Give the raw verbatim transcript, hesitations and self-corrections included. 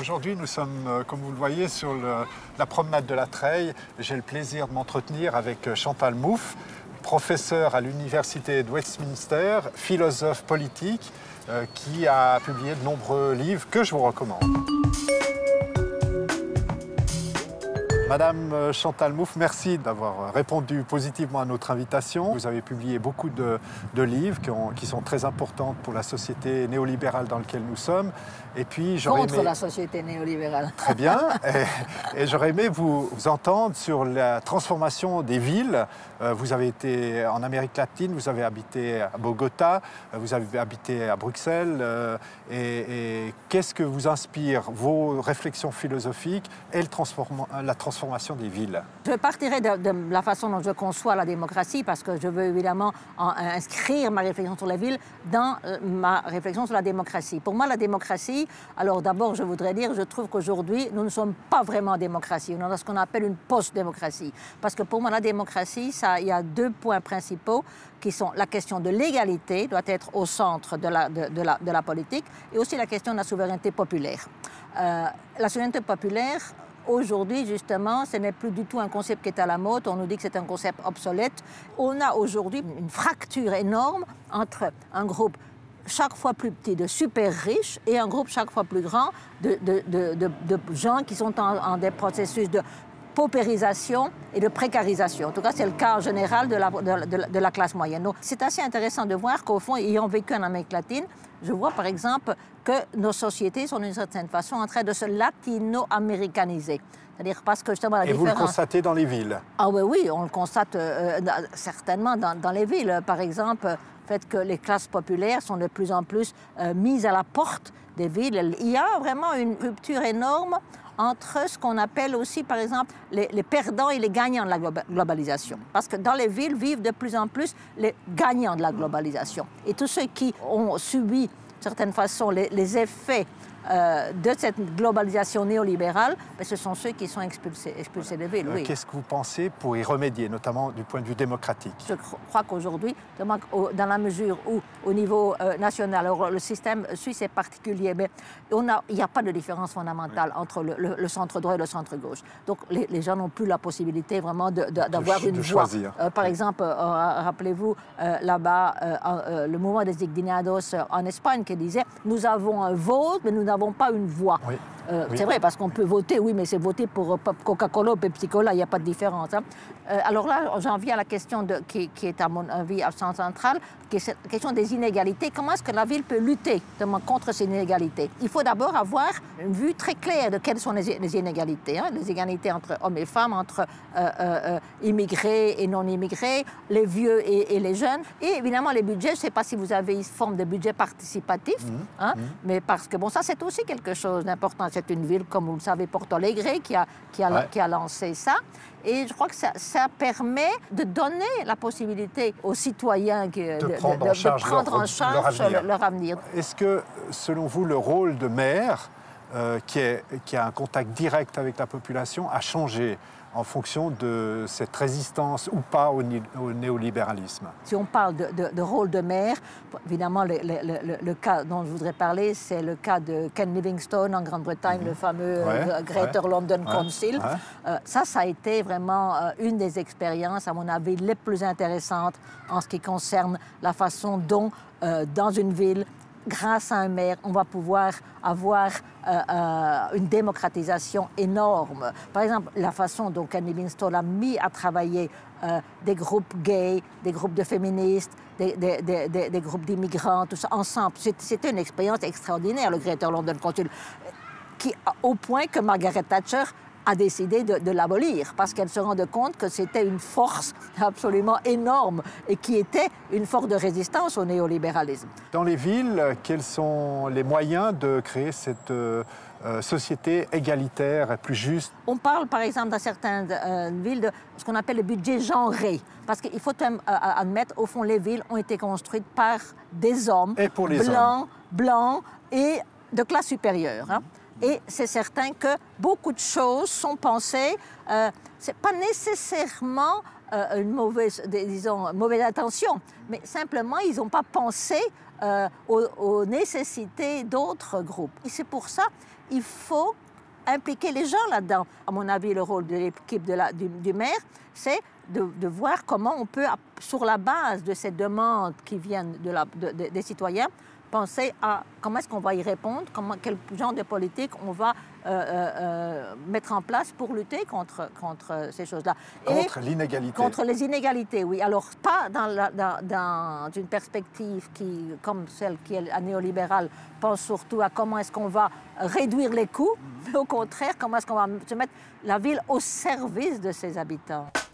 aujourd'hui, nous sommes, euh, comme vous le voyez, sur le, la promenade de la Treille. J'ai le plaisir de m'entretenir avec Chantal Mouffe, professeure à l'Université de Westminster, philosophe politique, euh, qui a publié de nombreux livres que je vous recommande. Madame Chantal Mouffe, merci d'avoir répondu positivement à notre invitation. Vous avez publié beaucoup de, de livres qui, ont, qui sont très importants pour la société néolibérale dans laquelle nous sommes. Et puis, j'aurais Contre aimé... la société néolibérale. Très bien. Et, et j'aurais aimé vous, vous entendre sur la transformation des villes. Euh, vous avez été en Amérique latine, vous avez habité à Bogota, vous avez habité à Bruxelles. Euh, et et qu'est-ce que vous inspire vos réflexions philosophiques et le transform... la transformation des villes? Je partirai de, de la façon dont je conçois la démocratie parce que je veux évidemment en, inscrire ma réflexion sur la ville dans ma réflexion sur la démocratie. Pour moi, la démocratie, alors d'abord, je voudrais dire, je trouve qu'aujourd'hui, nous ne sommes pas vraiment en démocratie. On est dans ce qu'on appelle une post-démocratie. Parce que pour moi, la démocratie, ça, il y a deux points principaux qui sont la question de l'égalité, doit être au centre de la, de, de, la, de la politique, et aussi la question de la souveraineté populaire. Euh, la souveraineté populaire, aujourd'hui, justement, ce n'est plus du tout un concept qui est à la mode. On nous dit que c'est un concept obsolète. On a aujourd'hui une fracture énorme entre un groupe chaque fois plus petit de super riches et un groupe chaque fois plus grand de, de, de, de, de gens qui sont en, en des processus de paupérisation et de précarisation. En tout cas, c'est le cas en général de la, de, de, de la classe moyenne. Donc, c'est assez intéressant de voir qu'au fond, ayant vécu en Amérique latine, je vois par exemple que nos sociétés sont d'une certaine façon en train de se latino-américaniser. C'est-à-dire parce que justement la Et différence... vous le constatez dans les villes? Ah oui, oui, on le constate euh, certainement dans, dans les villes. Par exemple, le fait que les classes populaires sont de plus en plus euh, mises à la porte des villes. Il y a vraiment une rupture énorme entre ce qu'on appelle aussi, par exemple, les, les perdants et les gagnants de la globalisation. Parce que dans les villes vivent de plus en plus les gagnants de la globalisation. Et tous ceux qui ont subi, de certaine façon, les, les effets euh, de cette globalisation néolibérale, ben, ce sont ceux qui sont expulsés, expulsés des villes. Oui. Qu'est-ce que vous pensez pour y remédier, notamment du point de vue démocratique? Je crois qu'aujourd'hui, dans la mesure où, au niveau euh, national, alors le système suisse est particulier, mais on a, il n'y a pas de différence fondamentale oui. entre le, le, le centre droit et le centre gauche. Donc les, les gens n'ont plus la possibilité vraiment d'avoir une de voix. Choisir. Euh, par oui. exemple, euh, rappelez-vous euh, là-bas, euh, euh, le mouvement des Indignados euh, en Espagne qui disait « Nous avons un vote, mais nous n'avons pas une voix oui. ». Euh, oui. C'est vrai, parce qu'on peut voter, oui, mais c'est voter pour Coca-Cola ou Pepsi-Cola, il n'y a pas de différence. Hein. Euh, alors là, j'en viens à la question de, qui, qui est, à mon avis, absente centrale, qui est la question des inégalités. Comment est-ce que la ville peut lutter contre ces inégalités? Il faut d'abord avoir une vue très claire de quelles sont les, les inégalités. Hein. Les inégalités entre hommes et femmes, entre euh, euh, immigrés et non-immigrés, les vieux et, et les jeunes. Et évidemment, les budgets, je ne sais pas si vous avez une forme de budget participatif, mmh. Hein, mmh. mais parce que, bon, ça, c'est aussi quelque chose d'important. C'est une ville, comme vous le savez, Porto Alegre, qui a, qui a, ouais. qui a lancé ça. Et je crois que ça, ça permet de donner la possibilité aux citoyens de, de prendre, de, de, en, charge de prendre leur, en charge leur avenir. leur avenir. Est-ce que, selon vous, le rôle de maire, euh, qui, est, qui a un contact direct avec la population, a changé en fonction de cette résistance ou pas au, au néolibéralisme? Si on parle de, de, de rôle de maire, évidemment, le, le, le, le cas dont je voudrais parler, c'est le cas de Ken Livingstone en Grande-Bretagne, mmh. le fameux ouais, euh, Greater ouais, London ouais, Council. Ouais. Euh, ça, ça a été vraiment euh, une des expériences, à mon avis, les plus intéressantes en ce qui concerne la façon dont, euh, dans une ville, grâce à un maire, on va pouvoir avoir euh, euh, une démocratisation énorme. Par exemple, la façon dont Ken Livingstone a mis à travailler euh, des groupes gays, des groupes de féministes, des, des, des, des, des groupes d'immigrants, tout ça, ensemble. C'était une expérience extraordinaire, le Greater London Council, qui, au point que Margaret Thatcher a décidé de, de l'abolir parce qu'elle se rendait compte que c'était une force absolument énorme et qui était une force de résistance au néolibéralisme. Dans les villes, quels sont les moyens de créer cette euh, société égalitaire et plus juste? On parle par exemple dans certaines euh, villes de ce qu'on appelle le budget genré parce qu'il faut euh, admettre, au fond, les villes ont été construites par des hommes et pour les blancs, hommes. blancs et de classe supérieure. Hein. Et c'est certain que beaucoup de choses sont pensées, euh, ce n'est pas nécessairement euh, une mauvaise, disons, mauvaise intention, mais simplement ils n'ont pas pensé euh, aux, aux nécessités d'autres groupes. Et c'est pour ça il faut impliquer les gens là-dedans. À mon avis, le rôle de l'équipe de la, du, du maire, c'est de, de voir comment on peut, sur la base de ces demandes qui viennent de la, de, de, des citoyens, penser à comment est-ce qu'on va y répondre, comment, quel genre de politique on va euh, euh, mettre en place pour lutter contre, contre ces choses-là. Contre l'inégalité. Contre les inégalités, oui. Alors, pas dans, la, dans, dans une perspective qui, comme celle qui est néolibérale, pense surtout à comment est-ce qu'on va réduire les coûts, mais au contraire, comment est-ce qu'on va se mettre la ville au service de ses habitants.